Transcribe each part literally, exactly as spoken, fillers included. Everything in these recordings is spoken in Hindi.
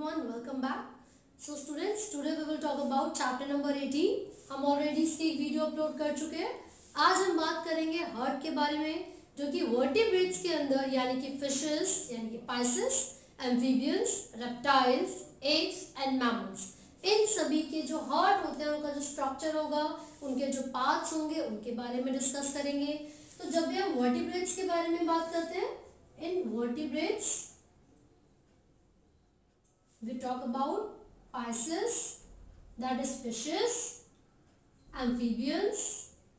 everyone, welcome back. So students, today we will talk about chapter number eighteen. हम ऑलरेडी इसकी एक वीडियो अपलोड कर चुके हैं. आज हम बात करेंगे हार्ट के बारे में, जो कि वर्टिब्रेट्स के अंदर यानी कि फिशेस यानी कि pisces, amphibians, reptiles, apes and mammals, इन सभी के जो हार्ट होते हैं उनका जो स्ट्रक्चर होगा, उनके जो पार्ट्स होंगे उनके बारे में डिस्कस करेंगे. तो जब भी हम वर्टिब्रेट्स के बारे में बात करते हैं, इन vertebrates we talk about pisces, that is fishes, amphibians,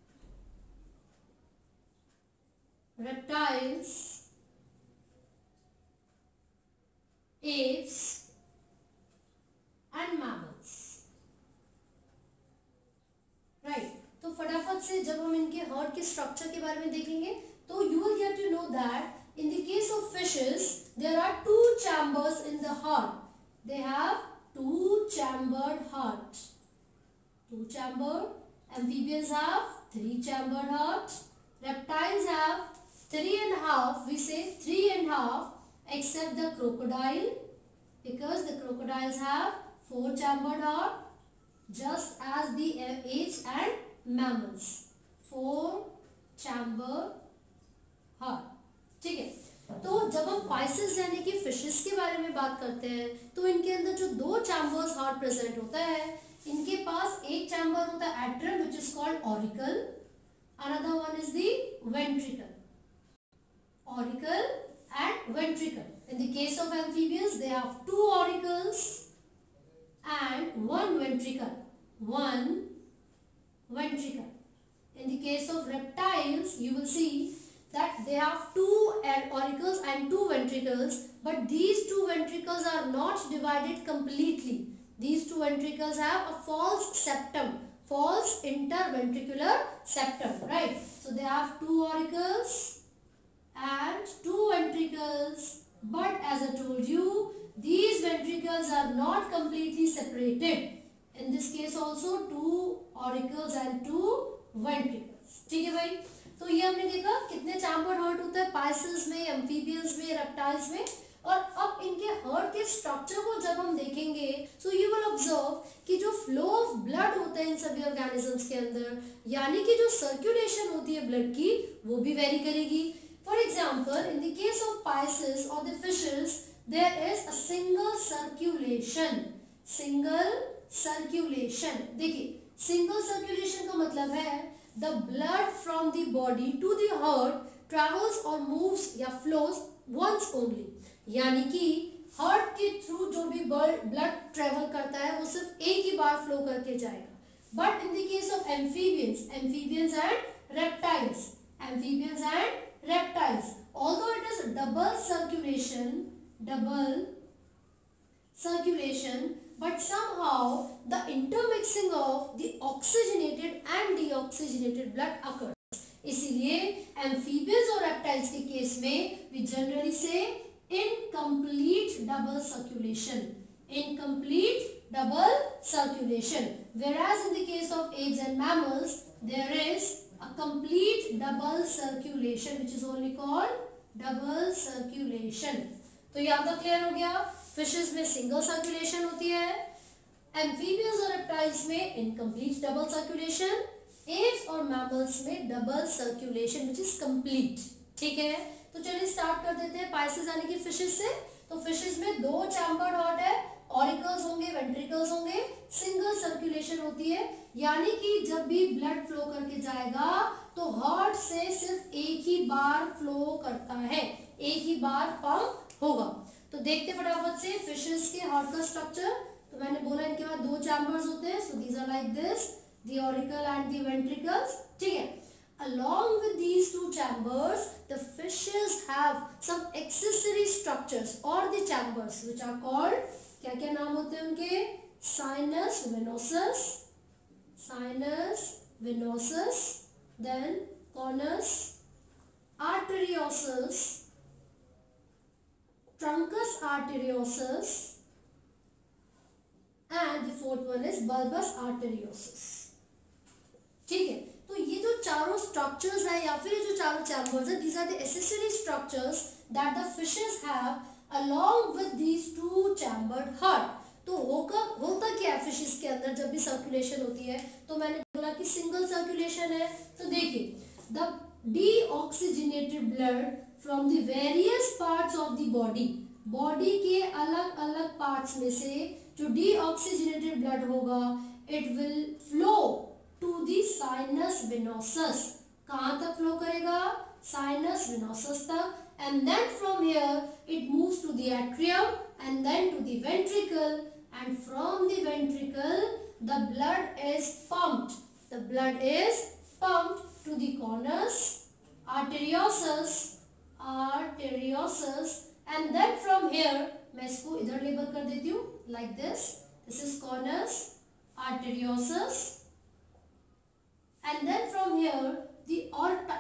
reptiles, apes and mammals. right, तो फटाफट से जब हम इनके हार्ट के स्ट्रक्चर के बारे में देखेंगे तो you will get to know that in the case of fishes there are two chambers in the heart. They have two chambered heart. Two chambered. Amphibians have three chambered heart. Reptiles have three and a half. We say three and a half, except the crocodile, because the crocodiles have four chambered heart, just as the apes and mammals. Four chambered heart. ठीक है. तो जब हम पाइसेस यानी कि फिशेस के बारे में बात करते हैं तो इनके अंदर जो दो चैम्बर्स हार्ट प्रेजेंट होता है, इनके पास एक चैम्बर होता है atrium which is called auricle, another one is the ventricle. Auricle and ventricle. In the case of amphibians they have two auricles and one ventricle. One ventricle. In the case of reptiles, you will see that they have two auricles and two ventricles, but these two ventricles are not divided completely. These two ventricles have a false septum, false interventricular septum, right? So they have two auricles and two ventricles, but as I told you, these ventricles are not completely separated. In this case also two auricles and two ventricles. ठीक है भाई. तो ये हमने देखा कितने चैम्बर्ड हार्ट होता है पाइसेस में, एम्फीबियंस में, रेप्टाइल्स में. और अब इनके हार्ट के स्ट्रक्चर को जब हम देखेंगे सो यू विल ऑब्जर्व कि जो फ्लो ऑफ ब्लड होता है इन सभी ऑर्गेनिजम्स के अंदर, यानी कि जो सर्कुलेशन होती है ब्लड की, वो भी वेरी करेगी. For example in the case of pisces और the fishes there is a single circulation. Single circulation. देखिए, सिंगल सर्कुलेशन का मतलब है the blood from the body to the heart travels or moves या flows once only. यानी कि हार्ट के थ्रू जो भी ब्लड ट्रेवल करता है वो सिर्फ एक ही बार फ्लो करके जाएगा. But in the case of amphibians, amphibians and reptiles, amphibians and reptiles, although it is double circulation, double circulation, but somehow the intermixing of the oxygenated and deoxygenated blood occurs. इसीलिए amphibians और reptiles के केस में we generally say incomplete double circulation. Incomplete double circulation. Whereas in the case of apes and mammals there is a complete double circulation which is only called double circulation. तो ये आपका क्लियर हो गया. फिशेस में सिंगल सर्कुलेशन होती है, एम्फीबियंस और रेप्टाइल्स में इनकम्प्लीट डबल सर्कुलेशन, एप्स और मैमल्स में double circulation which is complete. ठीक है, तो चलिए स्टार्ट कर देते हैं पाइसेस यानी कि फिशेस से. तो फिशेस में दो चैम्बर्ड हार्ट है, ऑरिकल्स होंगे, वेंट्रिकल्स होंगे, सिंगल सर्कुलेशन होती है, यानी कि जब भी ब्लड फ्लो करके जाएगा तो हार्ट से सिर्फ एक ही बार फ्लो करता है, एक ही बार पंप होगा. तो देखते फटाफट से फिशेस के हार्ट का स्ट्रक्चर. तो मैंने बोला इनके पास दो चैम्बर्स होते हैं. So these are like this, the auricle and the ventricles. ठीक है. Along with these two chambers, the fishes have some accessory structures or the chambers which are called, क्या क्या नाम होते हैं उनके? Sinus venosus, sinus venosus, then conus arteriosus, truncus arteriosus, and the fourth one is bulbus arteriosus. ठीक है. तो ये जो चारों स्ट्रक्चर्स हैं या फिर ये जो चारों चैम्बर्स हैं, these are the accessory structures that the fishes have along with these two chambered heart. तो होगा होता क्या है फिशेस के अंदर जब भी सर्कुलेशन होती है, तो मैंने बोला कि सिंगल सर्कुलेशन है। तो देखिए, the deoxygenated blood from the various parts of the body, body के अलग अलग पार्ट्स में से जो डीऑक्सीजनेटेड ब्लड होगा, it will flow to the sinus venosus. कहाँ तक फ्लो करेगा? साइनस वेनोसस तक। And then from here it moves to the atrium and then to the ventricle, and from the ventricle the blood is pumped. The blood is pumped to the conus arteriosus, arteriosus, and then from here मैं इसको इधर लेबल कर देती हूँ like this. This is conus arteriosus, and then from here the aorta,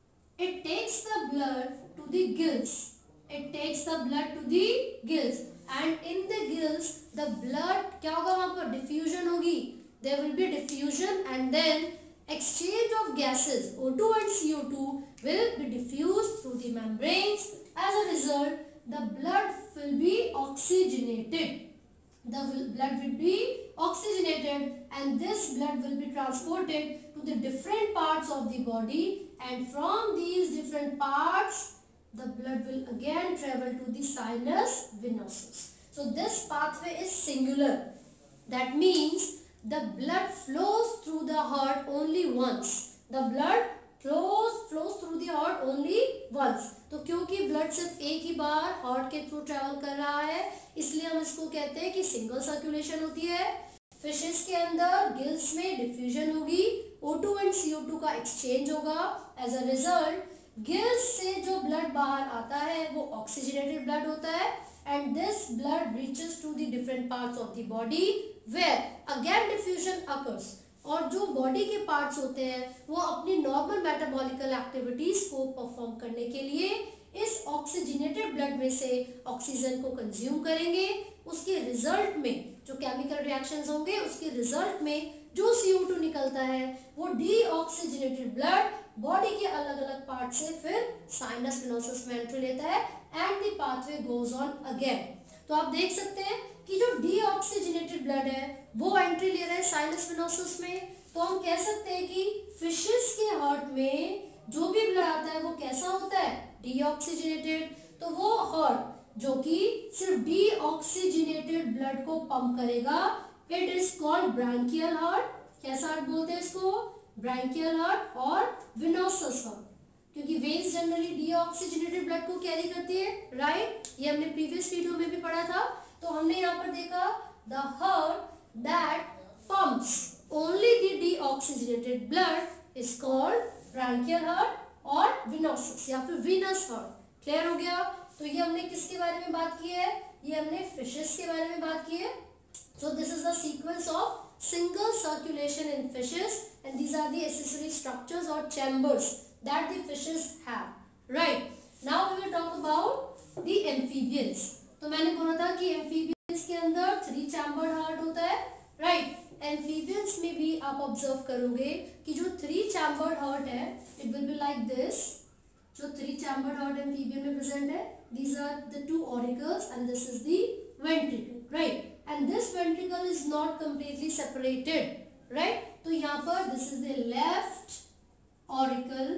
it takes the blood to the gills. It takes the blood to the gills, and in the gills the blood क्या होगा? वहाँ पर diffusion होगी. There will be diffusion and then exchange of gases O two and C O two will be diffused through the membranes. As a result, the blood will be oxygenated. The blood will be oxygenated, and this blood will be transported to the different parts of the body, and from these different parts the blood will again travel to the sinus venosus. So this pathway is singular. That means the blood flows through the heart only once. The blood flows flows through the heart only once. तो क्योंकि blood सिर्फ एक ही बार heart के थ्रू travel कर रहा है, इसलिए हम इसको कहते हैं कि single circulation होती है। फिशेस के अंदर गिल्स में डिफ्यूजन होगी, O two and C O two का एक्सचेंज होगा। एज अ रिजल्ट गिल्स से जो ब्लड बाहर आता है वो ऑक्सीजनेटेड ब्लड होता है, and this blood reaches to the different parts of the body where again diffusion occurs. और जो बॉडी के पार्ट्स होते हैं वो अपनी नॉर्मल मेटाबॉलिकल एक्टिविटीज को परफॉर्म करने के लिए इस ऑक्सीजनेटेड ब्लड में से ऑक्सीजन को कंज्यूम करेंगे। उसके रिजल्ट में जो केमिकल रिएक्शंस होंगे, उसके रिजल्ट में जो C O टू निकलता है वो डीऑक्सीजनेटेड ब्लड बॉडी के अलग अलग पार्ट से फिर साइनस वेनोसस में एंट्री लेता है, and the pathway goes on again. तो आप देख सकते हैं कि जो डीऑक्सीजनेटेड ब्लड है वो एंट्री ले रहा है साइनस वेनोसस में। तो हम कह सकते हैं कि फिशेस के हार्ट में जो भी ब्लड आता है वो कैसा होता है? डीऑक्सीजनेटेड। तो वो हार्ट जो कि सिर्फ डीऑक्सीजनेटेड ब्लड को पंप करेगा, it is called branchial heart. कैसा हार्ट बोलते हैं इसको? ब्रांकियल हार्ट और वेनोसस हार्ट, क्योंकि वेन्स जनरली डीऑक्सीजनेटेड ब्लड को कैरी करती है, राइट? ये हमने प्रीवियस वीडियो में भी पढ़ा था। तो हमने यहाँ पर देखा the heart that pumps only the deoxygenated blood is called branchial heart और वेनोसस या फिर वीनस हार्ट। क्लियर हो गया? तो ये हमने किसके बारे में बात की है? ये हमने फिशेस के बारे में बात की है। So this is the sequence of single circulation in fishes, and these are the accessory structures or chambers that the fishes have. Right. Now we will talk about the amphibians. तो मैंने बोला था कि amphibians के अंदर three chambered heart होता है, right? Amphibians में भी आप observe करोगे कि जो three chambered heart है, it will be like this. जो three chambered heart amphibian में present है, these are the two auricles and this is the ventricle, right? And this ventricle is not completely separated, right? तो यहाँ पर this is the left auricle,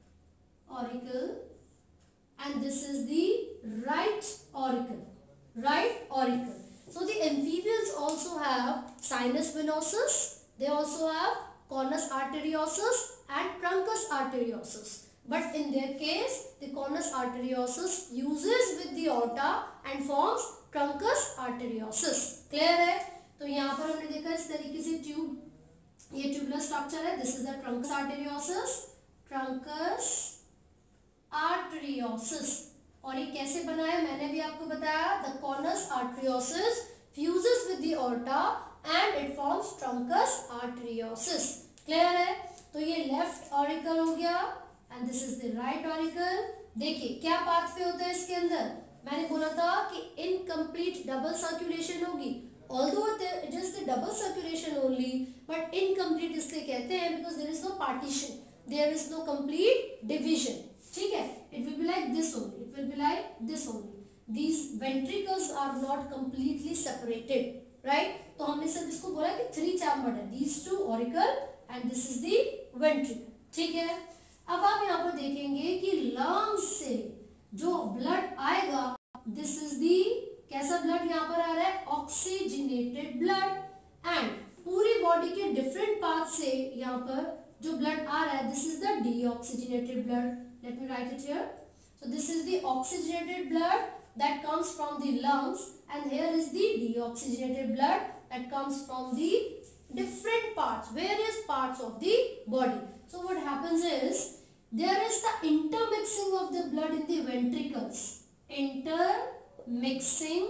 auricle, and this is the right auricle, right auricle. So the amphibians also have sinus venosus. They also have conus arteriosus and truncus arteriosus. But in their case, the conus arteriosus uses with the aorta and forms truncus arteriosus. Clear है? तो यहाँ पर हमने देखा इस तरीके से ट्यूब, ये ट्यूबुलर स्ट्रक्चर है। This is the truncus arteriosus, truncus arteriosus। और ये कैसे बना है मैंने भी आपको बताया। The conus arteriosus fuses with the aorta and it forms truncus arteriosus। Clear है? तो ये लेफ्ट ऑरिकल हो गया and this is the right auricle. देखिए क्या पाथवे होता है इसके अंदर। मैंने बोला था कि इनकम्प्लीट डबल सर्कुलेशन होगी, although it is the double circulation only, but incomplete इसलिए कहते हैं because there is no partition, there is no complete division। ठीक है, it will be like this only। It will be like this only. These ventricles are not completely separated, right? तो हमने सिर्फ इसको बोला कि three chambered है. These two auricle and this is the ventricle. ठीक है. अब आप यहाँ पर देखेंगे कि lungs से जो blood आएगा, this is the कैसा blood यहाँ पर आ रहा है? Oxygenated blood. And पूरी बॉडी के डिफरेंट पार्ट से यहाँ पर जो ब्लड आ रहा है, this is the deoxygenated blood. Let me write it here. So this is the oxygenated blood that comes from the lungs and here is the deoxygenated blood that comes from the different parts, various parts of the body. So what happens is there is the intermixing of the blood in the ventricles. Intermixing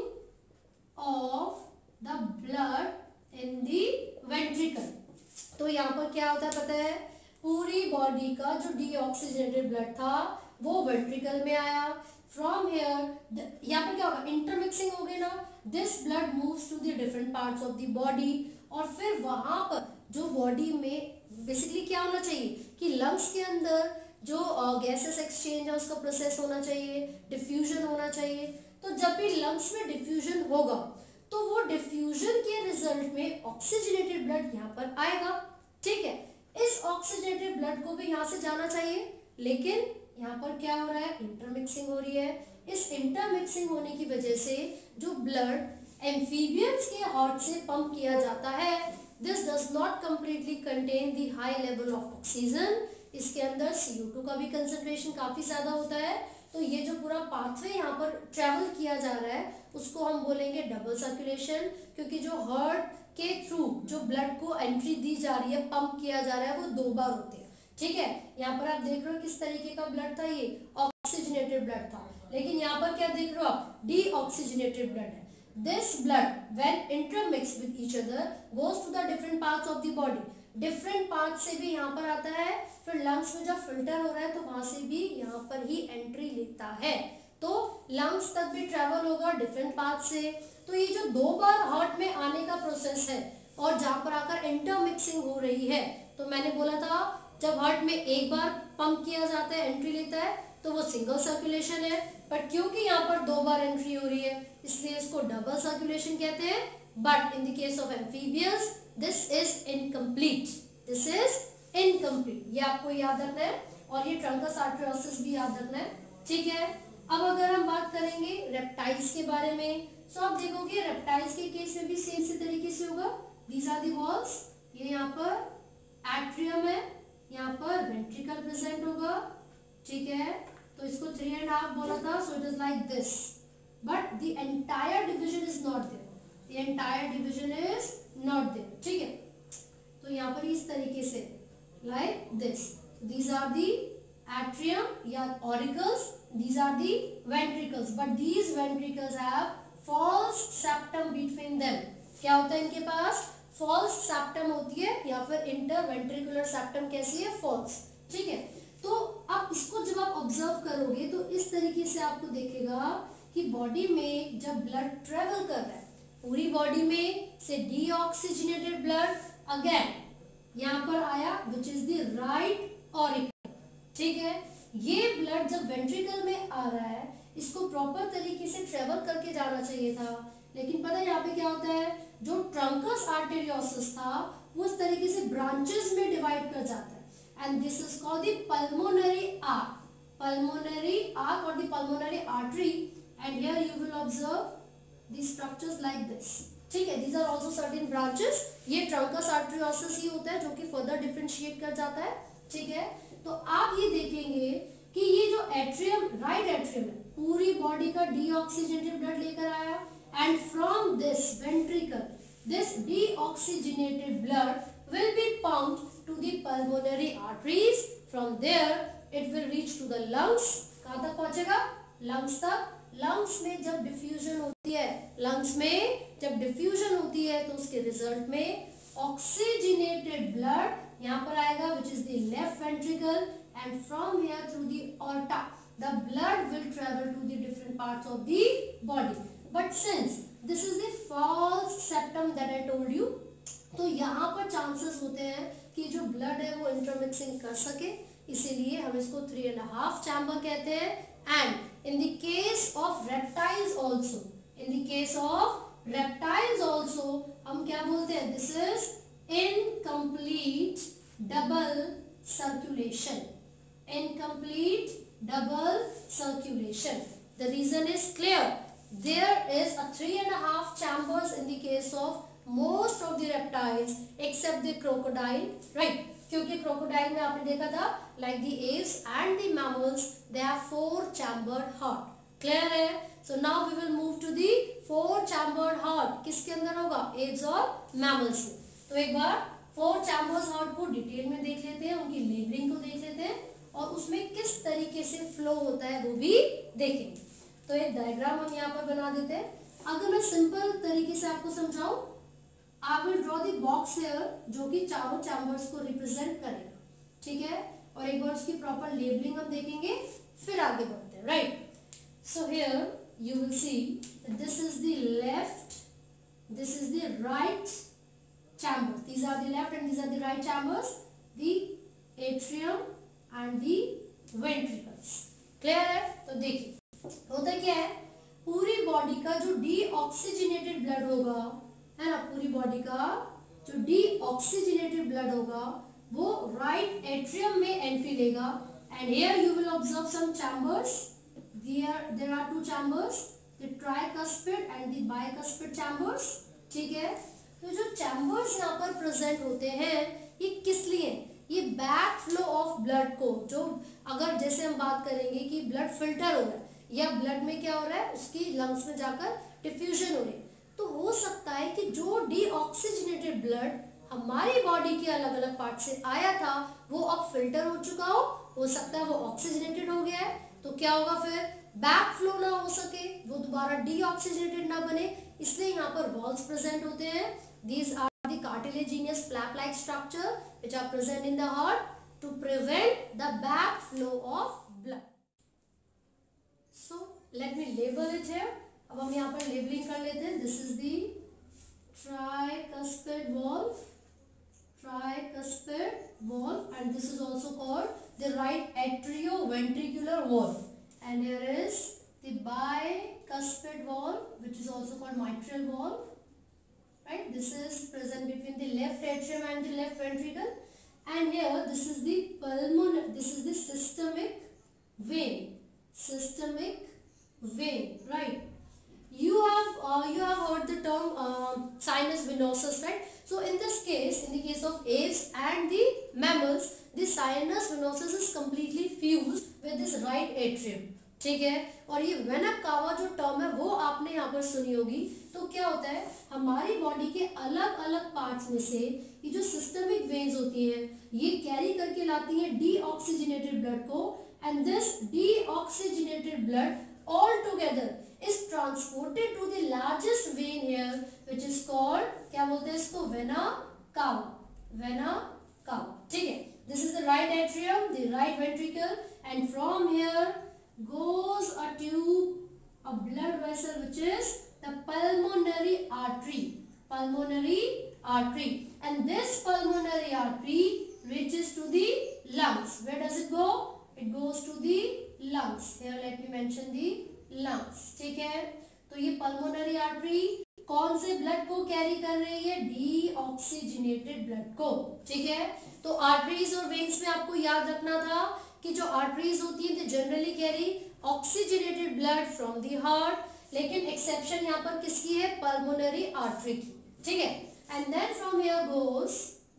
of the blood in the ventricle. तो यहाँ पर क्या होता है पता है? पूरी बॉडी का जो डीऑक्सीजनेटेड ब्लड था वो वेंट्रिकल में आया. फ्रॉम हेयर यहाँ पर क्या होगा? इंटरमिक्सिंग हो गई ना. This blood moves to the different parts of the body और फिर वहां पर जो बॉडी में बेसिकली क्या होना चाहिए कि लंग्स के अंदर जो गैसेस एक्सचेंज है उसका प्रोसेस होना चाहिए, डिफ्यूजन होना चाहिए. तो जब भी लंग्स में डिफ्यूजन होगा तो वो डिफ्यूजन के रिजल्ट में ऑक्सीजनेटेड ब्लड यहाँ पर आएगा. ठीक है. इस ऑक्सीजनेटेड ब्लड को भी यहाँ से जाना चाहिए, लेकिन यहाँ पर क्या हो रहा है? इंटरमिक्सिंग हो रही है. इस इंटरमिक्सिंग होने की वजह से जो ब्लड एम्फीबियंस के हार्ट से पंप किया जाता है, this does not completely contain the high level of oxygen. इसके अंदर सी ओ टू का भी कंसंट्रेशन काफी ज्यादा होता है. तो ये जो पूरा पाथवे यहाँ पर ट्रेवल किया जा रहा है उसको हम बोलेंगे डबल सर्कुलेशन, क्योंकि जो हार्ट के थ्रू जो ब्लड को एंट्री दी जा रही है, पंप किया जा रहा है, वो दो बार होते हैं. ठीक है. यहाँ पर आप देख रहे हो किस तरीके का ब्लड था? ये ऑक्सीजनेटेड ब्लड था. लेकिन यहाँ पर क्या देख रहे हो आप? डीऑक्सीजनेटेड ब्लड है. This blood when intermix with each other goes to the different parts of the body. Different part से भी यहाँ पर आता है, फिर लंग्स में जब फिल्टर हो रहा है तो वहां से भी यहाँ पर ही एंट्री लेता है. तो लंग्स तक भी ट्रेवल होगा डिफरेंट पार्ट से. तो ये जो दो बार हार्ट में आने का प्रोसेस है और जहां पर आकर इंटरमिक्सिंग हो रही है, तो मैंने बोला था जब हार्ट में एक बार पंप किया जाता है, एंट्री लेता है, तो वो सिंगल सर्कुलेशन है. बट क्योंकि यहाँ पर दो बार एंट्री हो रही है इसलिए इसको डबल सर्कुलेशन कहते हैं. But in the case of amphibians this is incomplete. This is incomplete. ये आपको याद रखना है और ये ट्रंकस आर्टेरियोसिस भी याद रखना है. ठीक है. अब अगर हम बात करेंगे रेप्टाइल्स के बारे में, तो आप देखोगे रेप्टाइल्स के केस में भी सेम से तरीके से होगा. These are the walls. ये यहाँ पर एट्रियम है, यहाँ पर वेंट्रिकल प्रेजेंट होगा. ठीक है. तो इसको थ्री एंड हाफ बोला था, so it is like this. But the entire division is not there. The entire division is not there. ठीक है. तो यहाँ पर इस तरीके से like this. These are the atrium या auricles, these are the ventricles, but these ventricles have false septum between them. क्या होता है इनके पास? false septum होती है या फिर interventricular septum कैसी है? false. ठीक है. तो आप इसको जब आप ऑब्जर्व करोगे तो इस तरीके से आपको देखेगा कि बॉडी में जब ब्लड ट्रेवल कर रहा है पूरी बॉडी में से डीऑक्सीजनेटेड ब्लड अगेन यहाँ पर आया which is the right auricle. ठीक है. ये ब्लड जब वेंट्रिकल में आ रहा है इसको प्रॉपर तरीके से ट्रेवल करके जाना चाहिए था, लेकिन पता है यहाँ पे क्या होता है? जो ट्रंकस आर्टेरियोसिस था वो इस तरीके से ब्रांचेस में डिवाइड कर जाता है and this is called the pulmonary arch. Pulmonary arch और the pulmonary artery and here you will observe the structures like this. ठीक है. These are also certain branches. ये ट्रंकस आर्टेरियोसिस ही होता है जो कि फर्दर डिफरेंशिएट कर जाता है. ठीक है. तो आप ये देखेंगे कि ये जो एट्रियम, राइट एट्रियम है, पूरी बॉडी का डीऑक्सीजनेटेड ब्लड लेकर आया and from this ventricle this deoxygenated blood will be pumped to the pulmonary arteries. From there it will reach to the lungs. कहां तक पहुंचेगा? लंग्स तक. लंग्स में जब डिफ्यूजन होती है लंग्स में जब डिफ्यूजन होती है तो उसके रिजल्ट में ऑक्सीजनेटेड ब्लड यहाँ पर आएगा which is the left ventricle and from here through the aorta the blood will travel to the different parts of the body. But since this is the false septum that I told you, तो यहाँ पर चांसेस होते हैं कि जो ब्लड है वो इंटरमिक्सिंग कर सके, इसीलिए हम इसको थ्री एंड हाफ चैम्बर कहते हैं. And in the case of reptiles also, in the case of reptiles also हम क्या बोलते हैं, this is incomplete double circulation, incomplete double circulation. The reason is clear. There is a three and a half chambers in the case of most of the reptiles except the crocodile, right? क्योंकि crocodile में आपने देखा था like the apes and the mammals they have four chambered heart. Clear है? So now we will move to the four chambered heart. किसके अंदर होगा? apes और mammals में. तो एक बार four chambers heart को डिटेल में देख लेते हैं, उनकी लेबलिंग को देख लेते हैं और उसमें किस तरीके से फ्लो होता है वो भी देखेंगे. तो एक डायग्राम हम यहाँ पर बना देते हैं. अगर मैं सिंपल तरीके से आपको समझाऊं, I will draw the box here जो कि चारों चैम्बर्स को रिप्रेजेंट करेगा. ठीक है, और एक बार उसकी प्रॉपर लेबलिंग हम देखेंगे, फिर आगे बढ़ते हैं. Right, so here you will see this is the left, this is the right chamber. These are the left and these are the right chambers, the atrium and the ventricles. Clear है? तो देखिए होता क्या है, पूरी बॉडी का जो डीऑक्सीजनेटेड ब्लड होगा, है ना, पूरी बॉडी का जो डीऑक्सीजनेटेड ब्लड होगा वो राइट एट्रियम में एंट्री लेगा. And here you will observe some chambers. There there are two chambers, the tricuspid and the bicuspid chambers. ठीक है, तो जो चैम्बर्स यहाँ पर प्रेजेंट होते हैं ये किस लिए? ये बैक फ्लो ऑफ ब्लड को, जो अगर जैसे हम बात करेंगे कि ब्लड फिल्टर हो रहा है या ब्लड में क्या हो रहा है, उसकी लंग्स में जाकर डिफ्यूजन हो रही है, तो हो सकता है कि जो डीऑक्सीजनेटेड ब्लड हमारी बॉडी के अलग अलग पार्ट से आया था वो अब फिल्टर हो चुका हो हो सकता है वो ऑक्सीजनेटेड हो गया है. तो क्या होगा फिर, बैक फ्लो ना हो सके, वो दोबारा डीऑक्सीजनेटेड ना बने, इसलिए यहाँ पर वॉल्स प्रेजेंट होते हैं. These are the cartilaginous flap like structure which are present in the heart to prevent the back flow of blood. So let me label it here. अब हम यहाँ पर लेबलिंग कर लेते हैं. This is the tricuspid valve, tricuspid valve, and this is also called the right atrioventricular valve. And here is the bicuspid valve, which is also called mitral valve. Right? This is present between the left atrium and the left ventricle. And here, this is the pulmonary. This is the systemic vein. Systemic vein. Right? You have uh, you have heard the term uh, sinus venosus, right? So in this case, in the case of apes and the mammals, the sinus venosus is completely fused with this right atrium. ठीक है, और ये वेना कावा जो टर्म है वो आपने यहाँ पर सुनी होगी. तो क्या होता है, हमारी बॉडी के अलग अलग पार्ट्स में से ये जो सिस्टमिक वेन्स होती हैं ये कैरी करके लाती है डीऑक्सीजनेटेड ब्लड को. And this deoxygenated blood all together is transported to the largest vein here, which is called, क्या बोलते हैं इसको, वेना कावा. Vena cava. ठीक है, this is the right atrium, the right ventricle, and from here goes a tube, a blood vessel, which is the pulmonary artery. Pulmonary artery, and this pulmonary artery reaches to the lungs. Where does it go? It goes to the lungs. Here let me mention the lungs. ठीक है, तो ये pulmonary artery कौन से ब्लड को कैरी कर रही है? डीऑक्सीजनेटेड ब्लड को. ठीक है, तो आर्टरीज और वेन्स में आपको याद रखना था कि जो आर्टरीज होती है generally carry oxygenated blood from the heart, लेकिन एक्सेप्शन यहाँ पर किसकी है? पल्मोनरी आर्टरी की. ठीक है, and then from here goes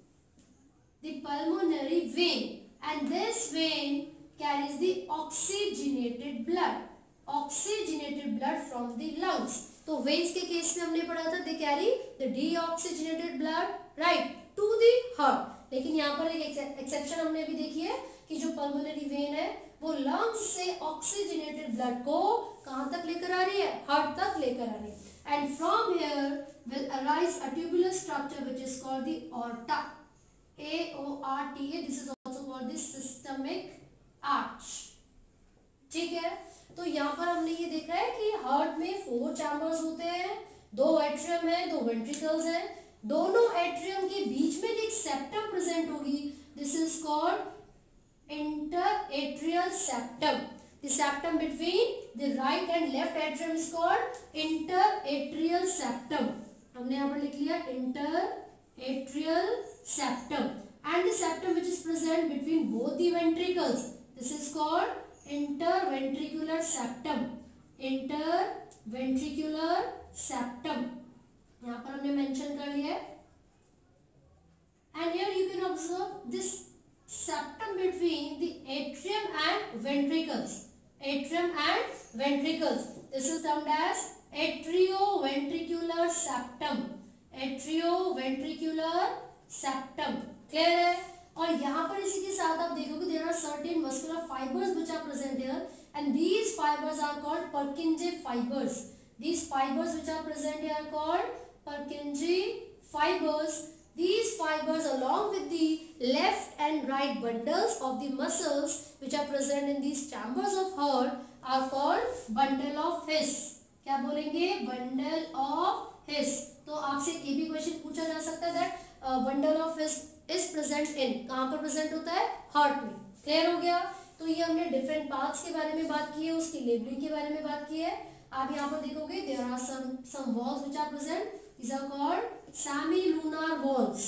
the pulmonary vein, and this vein carries the oxygenated blood, oxygenated blood from the lungs. तो veins के केस में हमने पढ़ा था they carry the deoxygenated blood right to the heart. लेकिन यहाँ पर एक एक्सेप्शन हमने भी देखी है कि जो pulmonary vein है वो lungs से oxygenated blood को कहाँ तक लेकर आ रही है? heart तक लेकर आ रही है. And from here will arise a tubular structure which is called the aorta. A O R T A. This is also called the systemic arch. ठीक है, तो यहाँ पर हमने ये देखा है कि हार्ट में फोर चैम्बर्स होते हैं, दो एट्रियम है, दो वेंट्रिकल्स है, दोनों एट्रियम के बीच में एक सेप्टम प्रेजेंट होगी. This is called inter atrial septum. The septum between the right and left atrium is called interatrial septum. हमने यहाँ पर लिख लिया interatrial septum. And the septum which is present between both the ventricles, this is called interventricular septum. Interventricular septum. यहाँ पर हमने मेंशन कर लिया है. And here you can observe this septum between the atrium and ventricles. Atrium and ventricles. This is termed as atrioventricular septum. Atrioventricular septum. Clear है? और यहाँ पर इसी के साथ आप देखोगे there are certain muscular fibers which are present here, and these fibers are called Purkinje fibers. These fibers which are present here are called Purkinje fibers. These fibers along with the left and right bundles of the muscles which are present in these chambers of heart are called bundle of His. क्या बोलेंगे? Bundle of His. तो आपसे ये भी क्वेश्चन पूछा जा सकता है that uh, bundle of His is present in. कहाँ पर present होता है? Heart में. Clear हो गया? तो ये हमने different parts के बारे में बात की है, उसकी labeling के बारे में बात की है. आप यहाँ पर देखोगे there are some some walls which are present. These are called semilunar walls.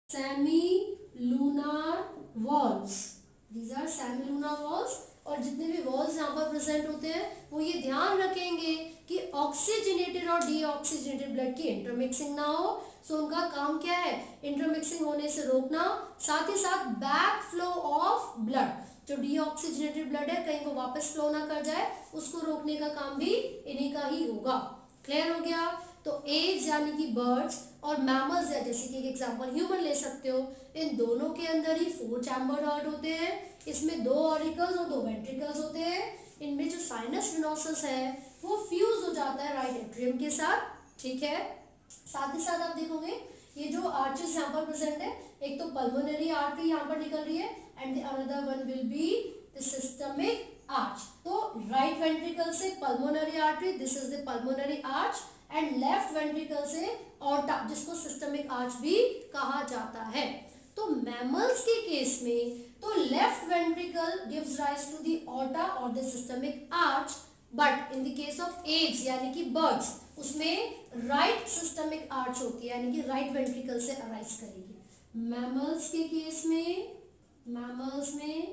Semilunar walls. These are semilunar walls. और जितने भी walls यहाँ पर present होते हैं वो ये ध्यान रखेंगे कि oxygenated और deoxygenated blood की intermixing ना हो. सो so, उनका काम क्या है? इंटरमिक्सिंग होने से रोकना, साथ ही साथ बैक फ्लो ऑफ ब्लड. जो डीऑक्सीजनेटेड ब्लड है कहीं वो वापस फ्लो ना कर जाए, उसको रोकने का काम भी इन्हीं का ही होगा. क्लियर हो गया? तो एग्स यानी कि बर्ड्स और मैमल्स है, जैसे कि एक एग्जांपल ह्यूमन ले सकते हो, इन दोनों के अंदर ही फोर चैम्बर्ड हार्ट होते हैं. इसमें दो ऑरिकल्स और दो वेंट्रिकल्स होते हैं. इनमें जो साइनस वेनोसस है वो फ्यूज हो जाता है राइट एट्रियम के साथ. ठीक है? साथ ही साथ आप देखोगे ये जो आर्चेस यहाँ पर प्रेजेंट है, एक तो पल्मोनरी आर्टरी यहाँ पर निकल रही है and the another one will be the systemic arch. तो राइट वेंट्रिकल से pulmonary artery, this is the pulmonary arch, and left ventricle से ऑर्टा, जिसको सिस्टमिक आर्च भी कहा जाता है. तो मैमल्स के केस में तो left ventricle gives rise to the aorta और the systemic arch, but in the case of eggs यानी कि बर्ड्स उसमें राइट सिस्टमिक आर्च होती है, यानी कि राइट वेंट्रिकल से अराइज करेगी. मैमल्स के केस में मैमल्स में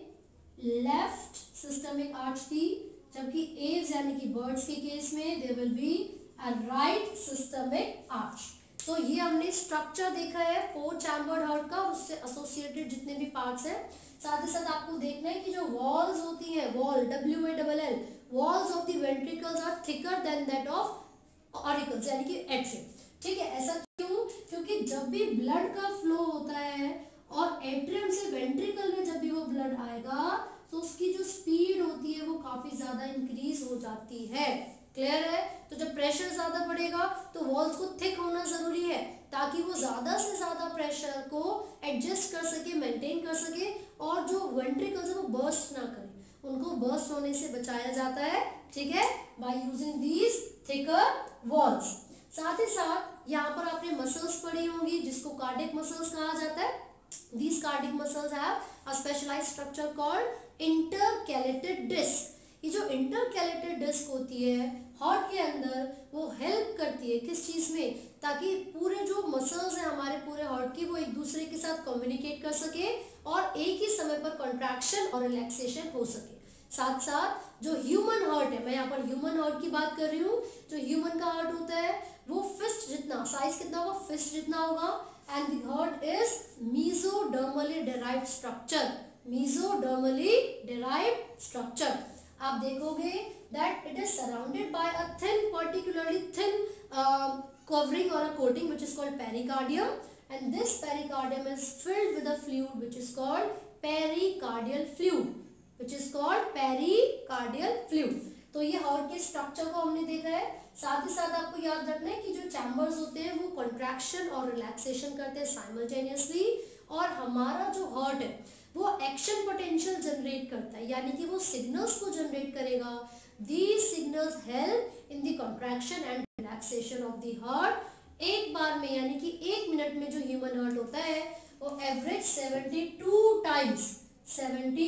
लेफ्ट सिस्टमिक आर्च थी, जबकि एव्स यानी कि बर्ड्स के केस में there will be a right systemic arch. तो ये हमने स्ट्रक्चर देखा है फोर चैम्बर्ड हार्ट का और उससे एसोसिएटेड जितने भी पार्ट्स हैं. साथ ही साथ आपको देखना है कि जो वॉल्स होती है, wall W A double L, walls of the ventricles are thicker than that of auricles यानी कि एट्रियम. ठीक है? ऐसा क्यों? क्योंकि जब भी ब्लड का फ्लो होता है और एट्रियम से वेंट्रिकल में जब भी वो ब्लड आएगा तो उसकी जो स्पीड होती है वो काफी ज्यादा इंक्रीज हो जाती है. क्लियर है? तो जब प्रेशर ज्यादा बढ़ेगा तो वॉल्स को थिक होना जरूरी है ताकि वो ज्यादा से ज्यादा प्रेशर को एडजस्ट कर सके, मेंटेन कर सके, और जो वेंट्रिकल्स है वो बर्स्ट ना करे, उनको बर्स्ट होने से बचाया जाता है. ठीक है? By using these thicker walls. साथ ही साथ यहाँ पर आपने मसल्स पढ़ी होंगी जिसको कार्डियक मसल्स कहा जाता है. These cardiac muscles have a specialized structure called intercalated disc. ये जो intercalated disc होती है हार्ट के अंदर वो हेल्प करती है किस चीज में? ताकि पूरे जो मसल्स हैं हमारे पूरे हार्ट की वो एक दूसरे के साथ कम्युनिकेट कर सके और एक ही समय पर कॉन्ट्रैक्शन और रिलैक्सेशन हो सके. साथ साथ जो ह्यूमन हार्ट है, मैं यहाँ पर ह्यूमन हार्ट की बात कर रही हूँ, जो ह्यूमन का हार्ट होता है वो फिस्ट जितना, साइज कितना होगा? फिस्ट जितना होगा. And the heart is mesodermally derived structure. Mesodermally derived structure. आप देखोगे that it is surrounded by a thin, particularly thin uh, covering or a coating which is called pericardium, and this pericardium is filled with a fluid which is called pericardial fluid, which is called pericardial fluid. तो ये हार्ट के स्ट्रक्चर को हमने देखा है. साथ ही साथ आपको याद रखना है कि जो चैम्बर्स होते हैं वो कॉन्ट्रैक्शन और रिलैक्सेशन करते हैं साइमल्टेनियसली, और हमारा जो हार्ट है वो एक्शन पोटेंशियल जनरेट करता है, यानी कि वो सिग्नल्स को जनरेट करेगा. These signals help in the contraction and relaxation of the heart. एक बार में यानी कि एक मिनट में जो ह्यूमन हार्ट होता है वो average seventy two times seventy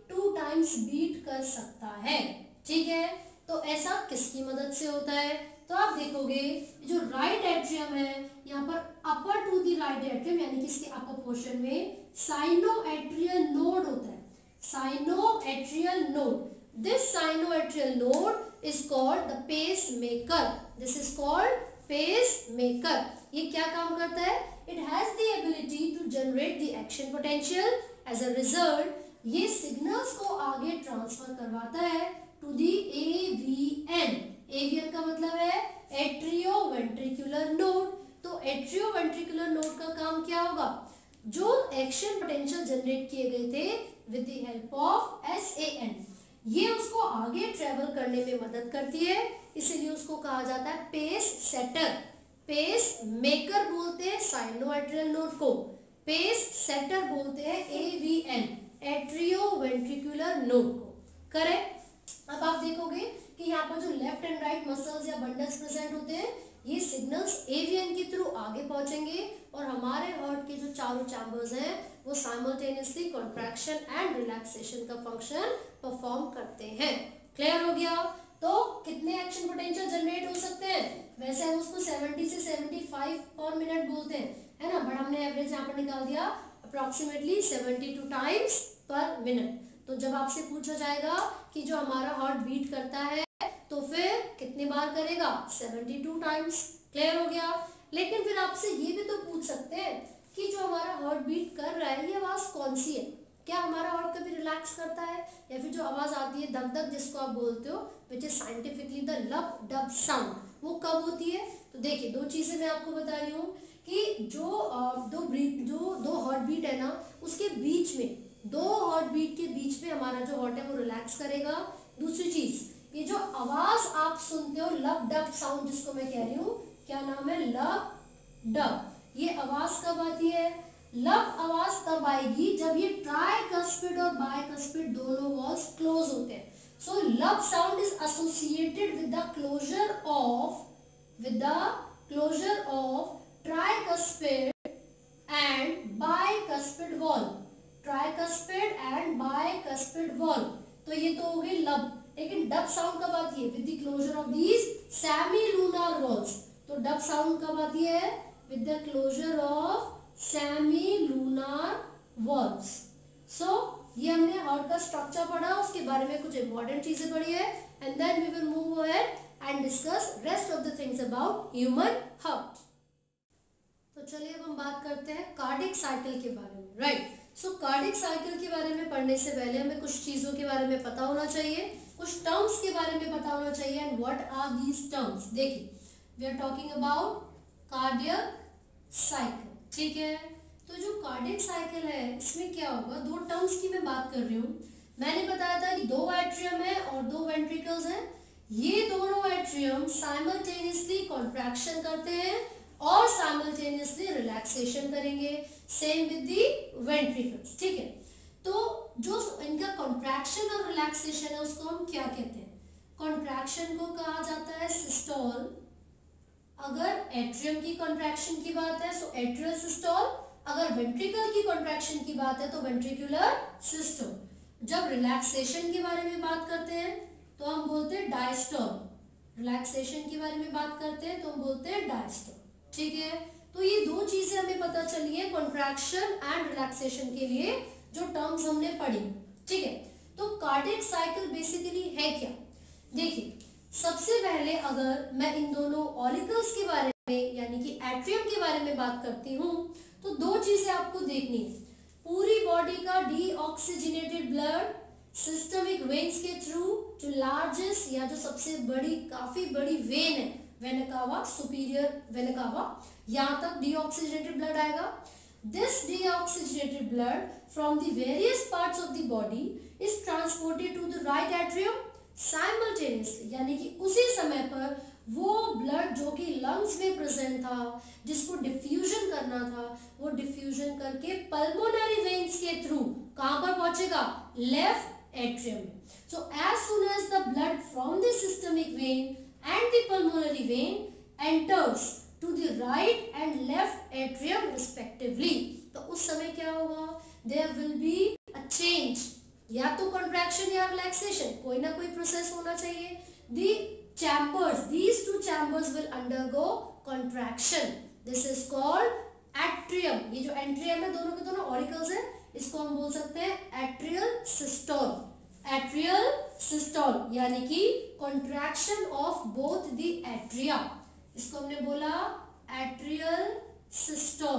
two times beat कर सकता है। ठीक है, तो ऐसा किसकी मदद से होता है? तो आप देखोगे जो राइट एट्रियम है, यहाँ पर upper to the right atrium यानी कि इसके अपर पोर्शन में साइनोएट्रियल नोड होता है। Sinoatrial node, this sinoatrial node is called the pacemaker. This is called pacemaker. ये क्या काम करता है? It has the ability to generate the action potential. As a result ये सिग्नल्स को आगे ट्रांसफर करवाता है टू द एवीएन। एवीएन का मतलब है एट्रियोवेंट्रिकुलर नोड। तो एट्रियोवेंट्रिकुलर नोड का काम क्या होगा? जो एक्शन पोटेंशियल जनरेट किए गए थे with the help of SAN, ये उसको आगे ट्रेवल करने में मदद करती है, इसीलिए उसको कहा जाता है पेस सेटर। पेस मेकर बोलते हैं साइनोएट्रियल नोड को, पेस सेटर बोलते हैं एवीएन, एट्रियोवेंट्रिकुलर नोड को। करेक्ट। अब आप देखोगे कि यहाँ पर जो लेफ्ट एंड राइट मसल्स या बंडल्स प्रेजेंट होते हैं, ये सिग्नल्स एवीएन के थ्रू आगे पहुंचेंगे और हमारे हार्ट के जो चारों चैम्बर्स हैं वो साइमल्टेनियसली कॉन्ट्रैक्शन एंड रिलैक्सेशन का फंक्शन परफॉर्म करते हैं। क्लियर हो गया? तो कितने एक्शन पोटेंशियल जनरेट हो सकते हैं? वैसे हम उसको सेवेंटी से सेवेंटी फाइव पर मिनट बोलते हैं, है ना, बट हमने एवरेज यहाँ पर निकाल दिया approximately seventy two times per minute. तो जब आपसे पूछा जाएगा कि जो हमारा हार्ट बीट करता है तो फिर कितनी बार करेगा? Seventy two times. क्लियर हो गया? लेकिन फिर आपसे ये भी तो पूछ सकते हैं कि जो हमारा हार्ट बीट कर रहा है ये आवाज कौन सी है? क्या हमारा हार्ट कभी रिलैक्स करता है? या फिर जो आवाज आती है धक धक जिसको आप बोलते हो, which is scientifically the lub dub sound, वो कब होती है? तो देखिए दो चीजें मैं आपको बता रही हूँ कि जो दो ब्रीथ जो दो हार्ट बीट है ना, उसके बीच में, दो हार्ट बीट के बीच में हमारा जो हार्ट है वो रिलैक्स करेगा। दूसरी चीज, ये जो आवाज आप सुनते हो लब डब साउंड जिसको मैं कह रही हूँ, क्या नाम है? लब डब। ये आवाज कब आती है? लब आवाज तब आएगी जब ये ट्राइकस्पिड और बाइकस्पिड दोनों वॉल्स क्लोज होते हैं। So lub sound is associated with the closure of with the closure of tricuspid and bicuspid valve. Tricuspid and bicuspid valve, तो ये तो हो गई लब। लेकिन डब साउंड कब आती है? With the closure of these semilunar valves. तो डब साउंड कब आती है? With the closure of semilunar valves. So ये हमने हार्ट का स्ट्रक्चर पढ़ा, उसके बारे में कुछ इंपॉर्टेंट चीजें पढ़ी है, and then we will move ahead and discuss rest of the things about human heart. तो चलिए अब हम बात करते हैं कार्डिक साइकिल के बारे में। राइट, सो कार्डिक साइकिल के बारे में पढ़ने से पहले हमें कुछ चीजों के बारे में पता होना चाहिए, कुछ टर्म्स के बारे में पता होना चाहिए। And what are these terms? देखिए, we are talking about cardiac cycle. ठीक है, तो जो कार्डियक साइकिल है इसमें क्या होगा? दो टर्म्स की मैं बात कर रही हूँ। मैंने बताया था कि दो एट्रियम है और दो वेंट्रिकल्स हैं। ये दोनों एट्रियम साइमल्टेनियसली कॉन्ट्रैक्शन करते हैं और साइमल्टेनियसली रिलैक्सेशन करेंगे। Same with the ventricles. ठीक है, तो जो इनका कॉन्ट्रैक्शन और रिलैक्सेशन है उसको हम क्या कहते हैं? कॉन्ट्रैक्शन को कहा जाता है सिस्टोल। अगर एट्रियम की कॉन्ट्रैक्शन की बात है तो एट्रियल सिस्टोल, अगर वेंट्रिकल की कॉन्ट्रैक्शन की बात है तो वेंट्रिकुलर सिस्टोल। जब रिलैक्सेशन के बारे में बात करते हैं तो हम बोलते हैं डायस्टोल। रिलैक्सेशन के बारे में बात करते हैं तो हम बोलते हैं डायस्टोल। ठीक है, तो ये दो चीजें हमें पता चली है कॉन्ट्रैक्शन एंड रिलैक्सेशन के लिए, जो टर्म्स हमने पढ़ी। ठीक है, तो कार्डियक साइकिल बेसिकली है क्या? देखिए, सबसे पहले अगर मैं इन दोनों ऑलिकल्स के बारे में यानी कि एट्रियम के बारे में बात करती हूँ तो दो चीजें आपको देखनी है। पूरी बॉडी का डीऑक्सीजनेटेड ब्लड सिस्टमिक वेन्स के थ्रू जो लार्जेस्ट या जो सबसे बड़ी काफी बड़ी वेन है vena cava, superior vena cava, यहाँ तक डीऑक्सीजनेटेड ब्लड आएगा। This deoxygenated blood from the various parts of the body is transported to the right atrium simultaneously, यानी कि उसी समय पर वो ब्लड जो कि लंग्स में प्रेजेंट था, जिसको डिफ्यूजन करना था, वो डिफ्यूजन करके पल्मोनरी वेन्स के थ्रू कहाँ पर पहुंचेगा? लेफ्ट एट्रियम में। So as soon as the blood from the systemic vein and the pulmonary vein enters to the right and left atrium respectively, तो उस समय क्या होगा? There will be a change या तो कॉन्ट्रैक्शन या रिलैक्सेशन, कोई ना कोई प्रोसेस होना चाहिए. The chambers, these two chambers will undergo contraction. This is called atrium. ये जो एट्रियम है दोनों के दोनों ऑरिकल्स है, इसको हम बोल सकते हैं एट्रियल सिस्टोल. एट्रियल सिस्टोल यानी कि contraction of both the atria, इसको हमने बोला एट्रियल सिस्टोल.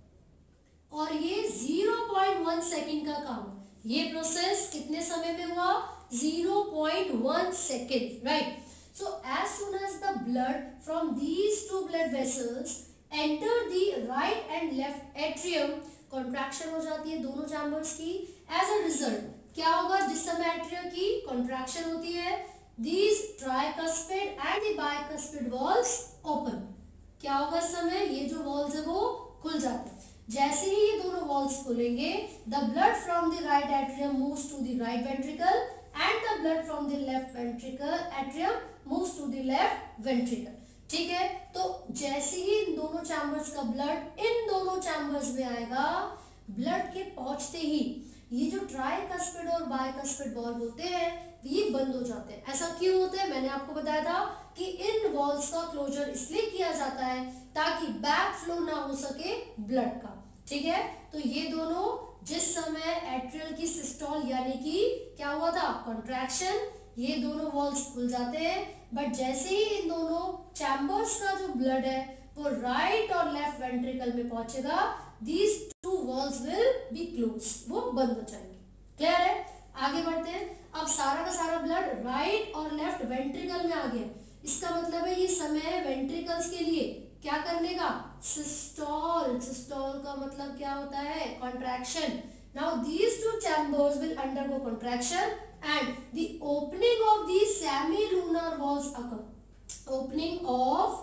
और ये ज़ीरो पॉइंट वन सेकंड का काम. ये प्रोसेस कितने समय में हुआ? Zero point one second, right. So as soon as the blood from these two blood vessels enter the right and left atrium, contraction हो जाती है दोनों chambers की. As a result क्या होगा? जिस समय एट्रियम की contraction होती है, these tricuspid and the bicuspid walls open. क्या होगा इस समय? ये जो walls है वो खुल जाते हैं. जैसे ही ये दोनों walls खुलेंगे, the blood from the right atrium moves to the right ventricle and the blood from the left ventricle atrium moves to the left ventricle. ठीक है, तो जैसे ही इन दोनों चैम्बर्स का ब्लड इन दोनों चैम्बर्स में आएगा, ब्लड के पहुंचते ही ये जो ट्राइकस्पिड और बाइकस्पिड वॉल्व होते हैं ये बंद हो जाते हैं. ऐसा क्यों होता है? मैंने आपको बताया था कि इन वॉल्व्स का क्लोजर इसलिए किया जाता है ताकि बैक फ्लो ना हो सके ब्लड का. ठीक है, तो ये दोनों जिस समय एट्रियल की सिस्टोल यानी कि क्या हुआ था? कॉन्ट्रैक्शन, ये दोनों वॉल्व्स खुल जाते हैं. बट जैसे ही इन दोनों चैम्बर्स का जो ब्लड है वो राइट और लेफ्ट वेंट्रिकल में पहुंचेगा, these two walls will be closed, वो बंद हो जाएंगे. क्लियर है? आगे बढ़ते हैं. अब सारा का सारा ब्लड राइट और लेफ्ट वेंट्रिकल में आ गया. इसका मतलब है ये समय वेंट्रिकल्स के लिए क्या करने का? सिस्टोल. सिस्टोल का मतलब क्या होता है? Contraction. Now these two chambers will undergo contraction and the opening of these semilunar walls occur. Opening of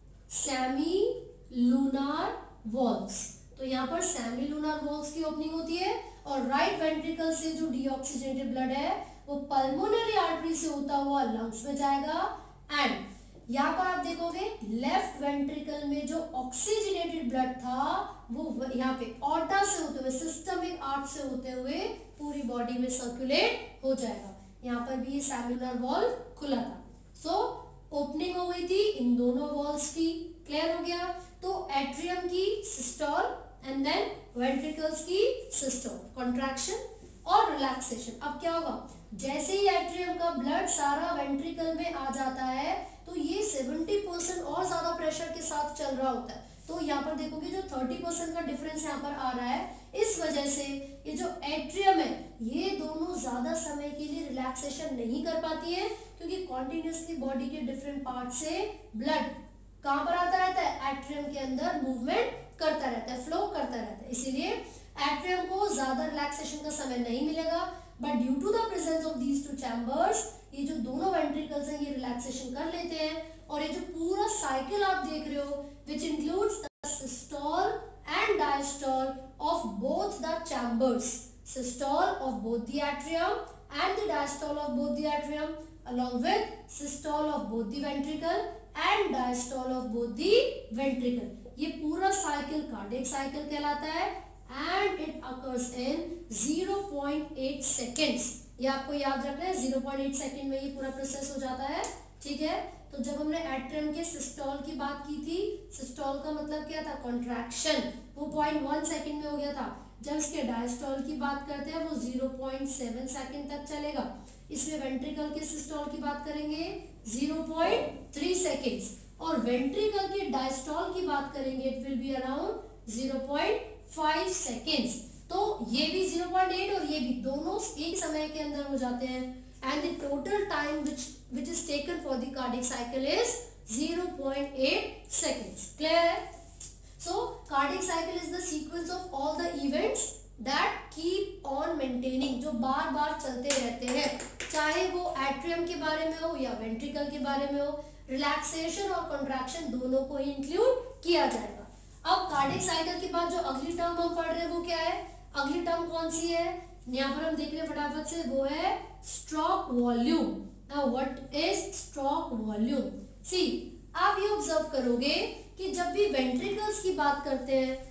semilunar walls. तो यहाँ पर semilunar walls की ओपनिंग होती है और राइट वेंट्रिकल से जो डीऑक्सीजनेटेड ब्लड है वो पल्मोनरी आर्टरी से होता हुआ लंग्स में जाएगा. एंड यहाँ पर आप देखोगे लेफ्ट वेंट्रिकल में जो ऑक्सीजनेटेड ब्लड था वो यहाँ पे ऑर्टा से होते हुए, सिस्टमिक आर्ट से होते हुए पूरी बॉडी में सर्कुलेट हो जाएगा. यहाँ पर भी सेल्युलर वॉल्व खुला था. सो ओपनिंग हो गई थी इन दोनों वॉल्व्स की. क्लियर हो गया? तो एट्रियम की सिस्टोल एंड देन वेंट्रिकल्स की सिस्टोल, कॉन्ट्रैक्शन और रिलैक्सेशन. अब क्या होगा? जैसे ही एट्रियम का ब्लड सारा वेंट्रिकल में आ जाता है तो ये सेवेंटी परसेंट और ज्यादा प्रेशर के साथ चल रहा होता है. तो यहाँ पर देखोगे जो थर्टी परसेंट का डिफरेंस यहाँ पर आ रहा है. इस वजह से ये जो एट्रियम है ये दोनों ज्यादा समय के लिए रिलैक्सेशन नहीं कर पाती है क्योंकि कॉन्टिन्यूसली बॉडी के डिफरेंट पार्ट से ब्लड कहाँ पर आता रहता है? एट्रियम के अंदर मूवमेंट करता रहता है, फ्लो करता रहता है. इसीलिए एट्रियम को ज्यादा रिलैक्सेशन का समय नहीं मिलेगा. But due to the presence of these two chambers ये जो दोनों वेंट्रिकल्स हैं ये रिलैक्सेशन कर लेते हैं. और ये जो पूरा साइकिल आप देख रहे हो which includes the systole and diastole of both the chambers. Systole of both the atrium and the diastole of both the atrium along with systole of both the ventricle and diastole of both the ventricle. ये पूरा साइकिल कार्डियक साइकिल कहलाता है and it occurs in zero point eight seconds. ये आपको याद रखना है, ज़ीरो पॉइंट एट सेकंड में ये पूरा प्रोसेस हो जाता है. ठीक है, तो जब हमने एट्रियम के सिस्टोल की बात की थी, सिस्टोल का मतलब क्या था? कॉन्ट्रैक्शन. वो पॉइंट वन सेकेंड में हो गया था. जब इसके डायस्टोल की बात करते हैं वो ज़ीरो पॉइंट सेवन सेकंड तक चलेगा. इसमें वेंट्रिकल के सिस्टोल की बात करेंगे ज़ीरो पॉइंट थ्री सेकंड्स और वेंट्रिकल के डायस्टोल की बात करेंगे it will be around zero point five seconds. तो ये भी ज़ीरो पॉइंट एट और ये भी दोनों एक समय के अंदर हो जाते हैं. And the total time which which is taken for the cardiac cycle is zero point eight seconds. Clear है? So cardiac cycle is the sequence of all the events that keep on maintaining, जो बार बार चलते रहते हैं, चाहे वो एट्रियम के बारे में हो या वेंट्रिकल के बारे में हो. रिलैक्सेशन और कॉन्ट्रैक्शन दोनों को ही इंक्लूड किया जाएगा. अब कार्डियक साइकिल के बाद जो अगली टर्म हम पढ़ रहे हैं वो क्या है? अगली टर्म कौन सी है? यहाँ पर हम देख रहे हैं फटाफट से, वो है stroke volume. Now what is stroke volume? See आप ये ऑब्जर्व करोगे कि जब भी वेंट्रिकल्स की बात करते हैं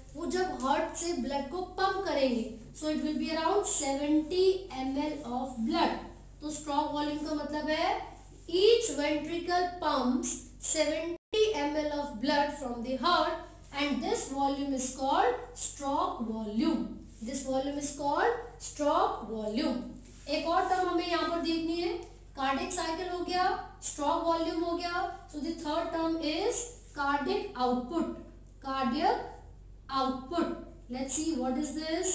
वो जब हार्ट से ब्लड को पंप करेंगे, so it will be around seventy M L of blood. तो स्ट्रोक वॉल्यूम का मतलब है each ventricle pumps seventy M L of blood from the heart and this volume is called stroke volume. This volume is called stroke volume. एक और टर्म हमें यहाँ पर देखनी है, कार्डिक साइकिल हो गया, स्ट्रोक वॉल्यूम हो गया, so the third term is cardiac output. Cardiac output. Let's see what is this.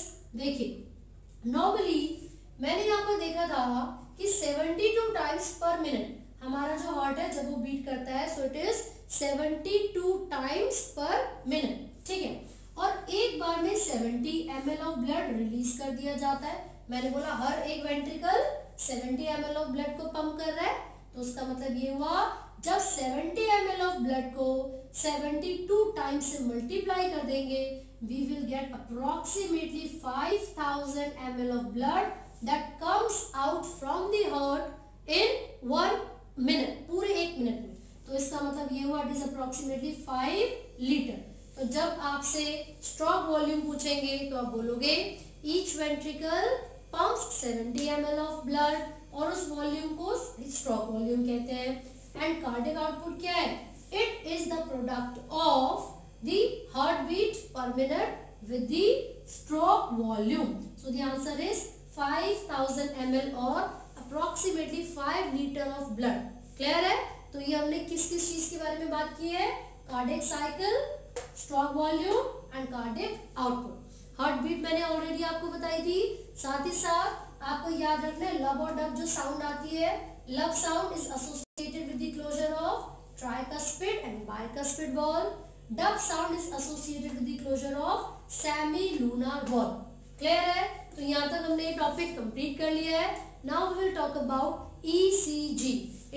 देखिए normally मैंने यहाँ पर देखा था कि seventy two times per minute हमारा जो हार्ट है जब वो बीट करता है, so it is seventy two times per minute, ठीक है। और एक बार में seventy M L of blood release कर दिया जाता है। मैंने बोला हर एक ventricle seventy M L of blood को पंप कर रहा है, तो उसका मतलब ये हुआ जब seventy M L of blood को सेवेंटी टू टाइम्स से मल्टीप्लाई कर देंगे, we will get approximately five thousand M L of blood that comes out from the heart in one minute, पूरे एक मिनट में। तो इसका मतलब ये हुआ it is approximately five litre. तो जब आपसे स्ट्रोक वॉल्यूम पूछेंगे तो आप बोलोगे each ventricle pumps seventy M L of blood, और उस वॉल्यूम को स्ट्रोक वॉल्यूम कहते हैं। एंड कार्डियक आउटपुट क्या है? It is the product of the heart beat per minute with the stroke volume. So the answer is five thousand M L और approximately five litre of blood. Clear है? तो ये हमने किस किस चीज के बारे में बात की है? Cardiac cycle, stroke volume and cardiac output. Heart beat मैंने ऑलरेडी आपको बताई थी। साथ ही साथ आपको याद रखना है लब और डब जो साउंड आती है, lub sound is associated with the closure of tricuspid and bicuspid valve. Dub sound is associated with the closure of semilunar valve. Clear है? तो यहाँ तक हमने ये टॉपिक कंप्लीट कर लिया है। Now we will talk about ECG,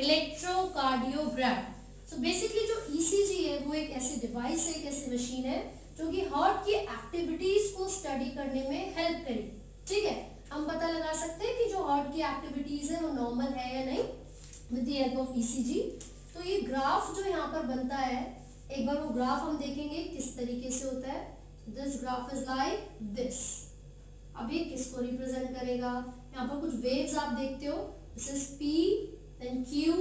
electrocardiogram. So basically जो ईसीजी है वो एक ऐसी डिवाइस है, एक ऐसी मशीन है जो कि हार्ट की एक्टिविटीज को स्टडी करने में हेल्प करेगी। ठीक है, हम पता लगा सकते हैं कि जो हार्ट की एक्टिविटीज है वो नॉर्मल है या नहीं with the help of ECG. तो ये ग्राफ जो यहाँ पर बनता है, एक बार वो ग्राफ हम देखेंगे किस तरीके से होता है। This graph is like this. अब ये किसको रिप्रेजेंट करेगा? यहाँ पर कुछ वेव्स आप देखते हो, this is P, then Q,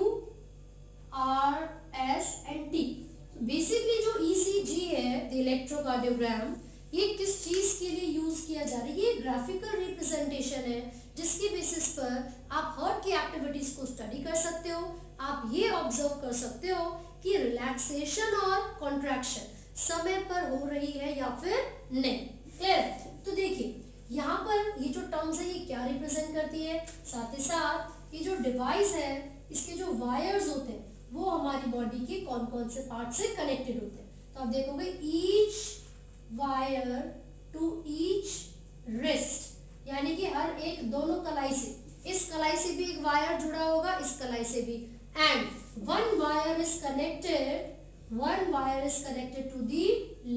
R, S and T. Basically जो ईसीजी है, द इलेक्ट्रोकार्डियोग्राम, ये किस चीज के लिए यूज किया जा रहा है? ये ग्राफिकल रिप्रेजेंटेशन है जिसके बेसिस पर आप हार्ट की एक्टिविटीज को स्टडी कर सकते हो। आप ये ऑब्जर्व कर सकते हो कि रिलैक्सेशन और कॉन्ट्रैक्शन समय पर हो रही है या फिर नहीं। क्लियर? तो देखिए यहाँ पर ये जो टर्म्स है ये क्या रिप्रेजेंट करती है, साथ ही साथ ये जो डिवाइस है इसके जो वायर्स होते हैं वो हमारी बॉडी के कौन कौन से पार्ट से कनेक्टेड होते हैं। तो आप देखोगे each wire to each wrist, यानी कि हर एक दोनों कलाई से, इस कलाई से भी एक वायर जुड़ा होगा, इस कलाई से भी, and one wire is connected one wire is connected to the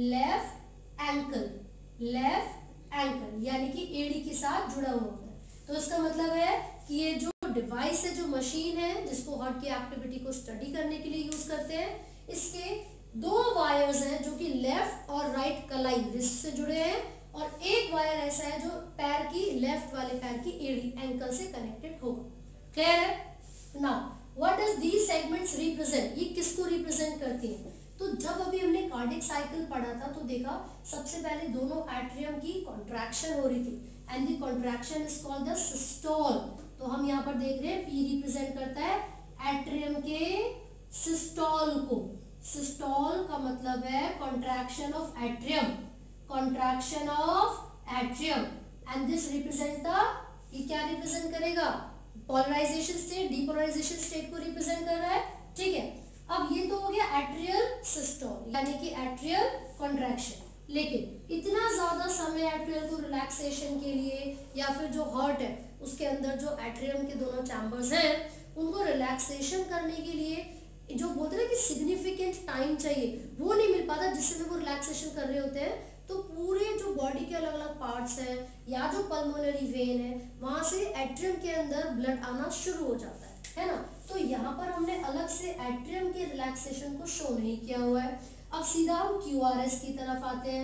left ankle, left ankle यानी कि एड़ी के साथ जुड़ा हुआ होता है। तो इसका मतलब है कि ये जो डिवाइस है, जो मशीन है जिसको हार्ट की एक्टिविटी को स्टडी करने के लिए यूज करते हैं, इसके दो वायर्स हैं जो कि लेफ्ट और राइट कलाई रिस्ट से जुड़े हैं, और एक वायर ऐसा है जो पैर की, लेफ्ट वाले पैर की एड़ी, एंकल से कनेक्टेड होगा। क्लियर है? Now what does these segments represent? ये किसको रिप्रेजेंट करती हैं? तो जब अभी हमने कार्डियक साइकिल पढ़ा था तो देखा सबसे पहले दोनों एट्रियम की कॉन्ट्रैक्शन हो रही थी, and the contraction is called the systole. तो हम यहाँ पर देख रहे हैं पी रिप्रेजेंट करता है एट्रियम के सिस्टोल को। सिस्टोल का मतलब है contraction of atrium, contraction of atrium, and this represent the, ये क्या रिप्रेजेंट करेगा? पोलराइजेशन स्टेट, डीपोलराइजेशन स्टेट को रिप्रेजेंट कर रहा है। ठीक है, अब ये तो हो गया एट्रियल सिस्टोल यानी कि एट्रियल कॉन्ट्रैक्शन। लेकिन इतना ज्यादा समय एट्रियल को रिलैक्सेशन के लिए, या फिर जो हार्ट है उसके अंदर जो एट्रियम के दोनों चैम्बर्स हैं उनको रिलैक्सेशन करने के लिए जो बोलते हैं कि सिग्निफिकेंट टाइम चाहिए, वो नहीं मिल पाता जिससे वो रिलैक्सेशन कर रहे होते हैं। तो पूरे जो बॉडी के अलग अलग पार्ट्स हैं या जो पल्मोनरी वेन है वहां से एट्रियम के अंदर ब्लड आना शुरू हो जाता है, है ना। तो यहाँ पर हमने अलग से एट्रियम के रिलैक्सेशन को शो नहीं किया हुआ है। अब सीधा हम क्यूआरएस की तरफ आते हैं।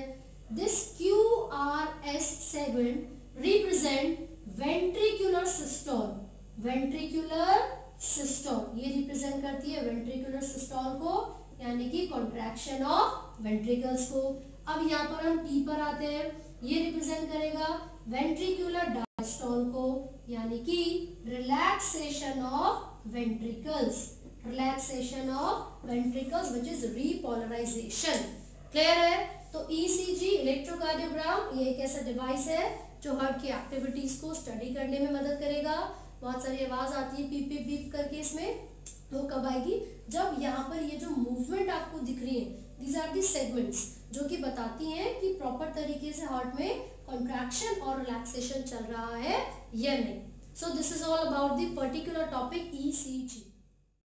This Q R S segment represent ventricular systole, ventricular systole ये रिप्रेजेंट करती है वेंट्रिकुलर सिस्टोल को, यानी कि कॉन्ट्रैक्शन ऑफ वेंट्रिकल्स को। अब यहाँ पर हम टी पर आते हैं, ये रिप्रेजेंट करेगा वेंट्रिकुलर डायस्टोल को, यानी कि relaxation of ventricles, relaxation of ventricles which is repolarization. Clear है? तो ईसीजी इलेक्ट्रोकार्डियोग्राम ये एक ऐसा डिवाइस है जो हार्ट की एक्टिविटीज को स्टडी करने में मदद करेगा। बहुत सारी आवाज आती है पीप पीप पीप करके, इसमें वो कब आएगी? जब यहाँ पर ये जो मूवमेंट आपको दिख रही है, दीज आर दी सेगमेंट्स जो कि बताती हैं कि प्रॉपर तरीके से हार्ट में कॉन्ट्रैक्शन और रिलैक्सेशन चल रहा है या नहीं। So this is all about the particular topic ECG.